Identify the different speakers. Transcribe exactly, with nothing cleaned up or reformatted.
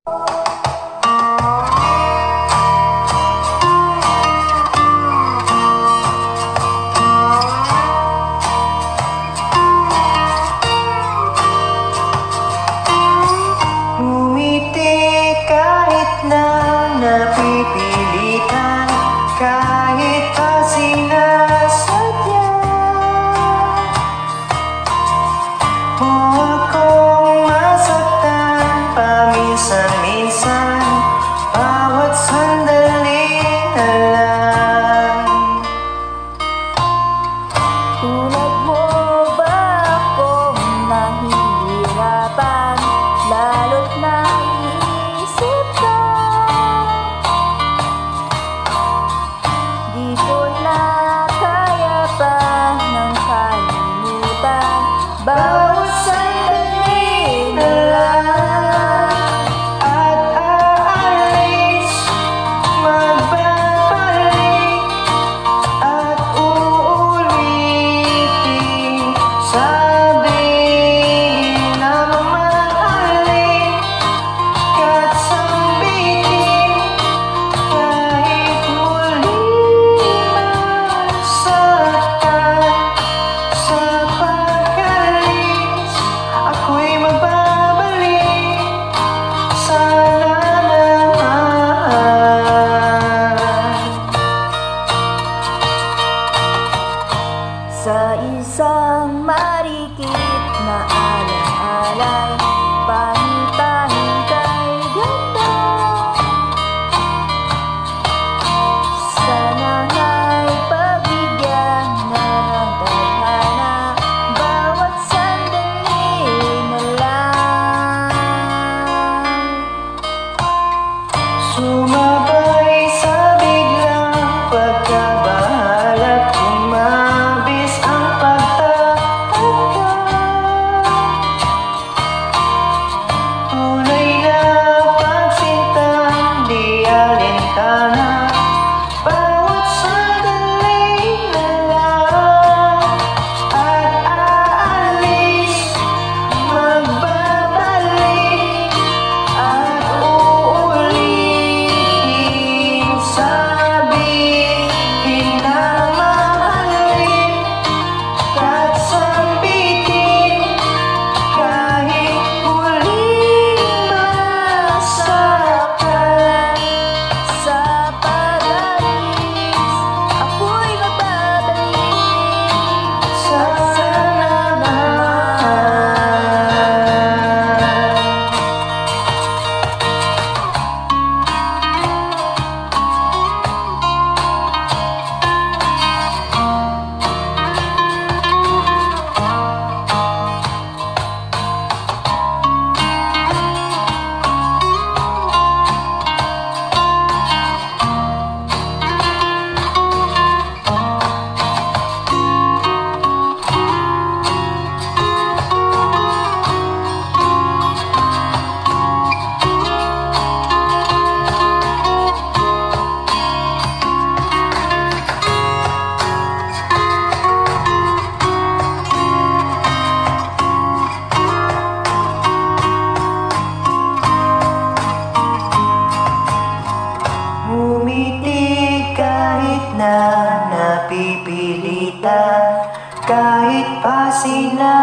Speaker 1: Napipilitan kahit pa sinasadya mo akong masaktan paminsan-minsan, bawat sandali na lang.
Speaker 2: Tulad mo ba akong nahihirapan, lalo't naiisip ka? Di ko na kaya pa ng kalimutan, bawat sandali na lang.
Speaker 1: At aalis, magbabalik, at uulitin, sabihin na mamahalin, kahit sambitin, kahit muli masaktan. Sa pag-alis, ako'y magbabalik, sana naman.
Speaker 2: Sa isang marikit na alang-alay, pangitahing kay ganda. Sana nga'y pagbigyan na ng tadhana, bawat sandali na lang.
Speaker 1: Sumabay sa biglang pagkabahalat, umabis ang pagtataka. Tunay na pagsintang di alintana, bawat sandali na lang. At aalis, magbabalik, at uulitin, sabihin na mahalin, kahit sambitin, kahit muling masaktan.
Speaker 2: Sa pag-alis, ako'y magbabalik,
Speaker 1: Sana umiti kahit na napipilitan, kahit pa sila